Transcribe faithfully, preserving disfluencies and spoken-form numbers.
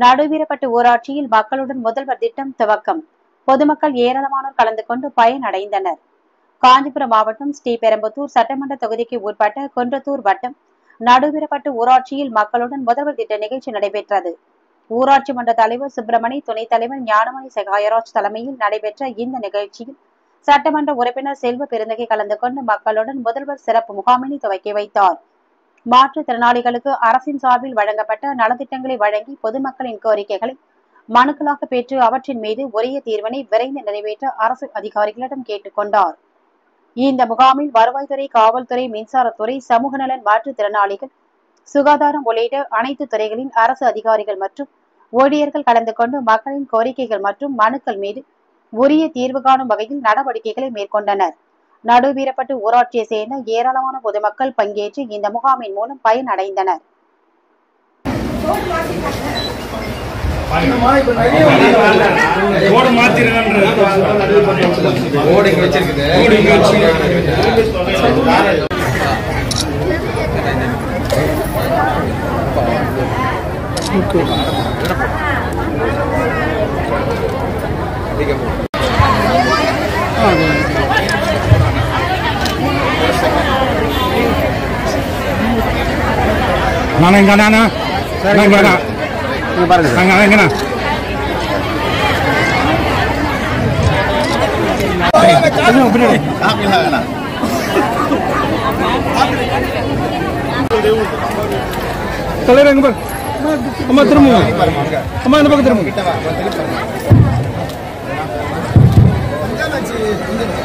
நடுவீரப்பட்டு ஊராட்சியில் மக்களுடன் முதல்வர் திட்டம் துவக்கம். பொதுமக்கள் ஏராளமானோர் கலந்து கொண்டு பயனடைந்தனர். காஞ்சிபுரம் மாவட்டம் ஸ்ரீபெரும்புதூர் சட்டமன்ற தொகுதிக்கு உட்பட்ட குன்றத்தூர் வட்டம் நடுவீரப்பட்டு ஊராட்சியில் மக்களுடன் முதல்வர் திட்ட நிகழ்ச்சி நடைபெற்றது. ஊராட்சி மன்ற தலைவர் சுப்பிரமணி, துணைத் தலைவர் ஞானமணி சகாயராஜ் தலைமையில் நடைபெற்ற இந்த நிகழ்ச்சியில் சட்டமன்ற உறுப்பினர் செல்வ பெருந்தகை கலந்து கொண்டு மக்களுடன் முதல்வர் சிறப்பு முகாமினை துவக்கி வைத்தார். மாற்றுத்திறனாளிகளுக்கு அரசின் சார்பில் வழங்கப்பட்ட நலத்திட்டங்களை வழங்கி பொதுமக்களின் கோரிக்கைகளை மனுக்களாக பெற்று அவற்றின் மீது உரிய தீர்வினை விரைந்து நிறைவேற்ற அரசு அதிகாரிகளிடம் கேட்டுக் கொண்டார். இந்த முகாமில் வருவாய்த்துறை, காவல்துறை, மின்சாரத்துறை, சமூக நலன், மாற்றுத்திறனாளிகள், சுகாதாரம் உள்ளிட்ட அனைத்து துறைகளின் அரசு அதிகாரிகள் மற்றும் ஊழியர்கள் கலந்து கொண்டு மக்களின் கோரிக்கைகள் மற்றும் மனுக்கள் மீது உரிய தீர்வு காணும் வகையில் நடவடிக்கைகளை மேற்கொண்டனர். நடுவீரப்பட்டு ஊராட்சியை சேர்ந்த ஏராளமான பொதுமக்கள் பங்கேற்று இந்த முகாமின் மூலம் பயனடைந்தனர். நானா இங்க நானா நாங்க நானா நீங்க பாருங்க நாங்க நாங்க நானா கொஞ்சம் பின்னாடி ஆப்லனா தலைரங்க பாரு அம்மா திரும்புங்க அம்மா இந்த பக்கம் திரும்புங்க கிட்ட வா திரும்பி பாருங்க